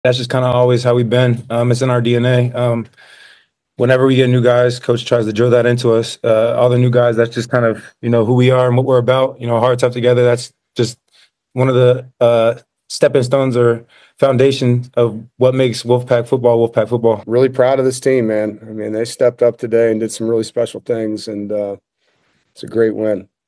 That's just kind of always how we've been. It's in our DNA. Whenever we get new guys, coach tries to drill that into us. All the new guys, that's just kind of who we are and what we're about. Hearts up together. That's just one of the stepping stones or foundation of what makes Wolfpack football Wolfpack football. Really proud of this team, man. I mean, they stepped up today and did some really special things, and it's a great win.